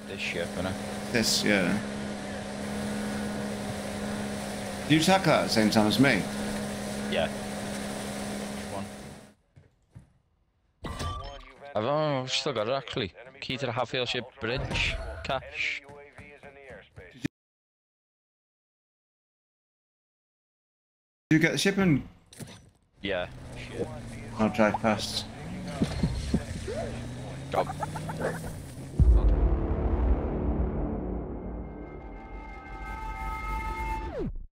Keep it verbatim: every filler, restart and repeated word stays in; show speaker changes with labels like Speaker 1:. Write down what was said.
Speaker 1: this ship, innit?
Speaker 2: This, yeah. Did you attack that at the same time as me?
Speaker 1: Yeah. Which one? I've oh, I've still got it actually. Key to the Hatfield ship bridge. Cash.
Speaker 2: Did you get the shipping?
Speaker 1: Yeah. Shit.
Speaker 2: I'll drive past.
Speaker 1: Job.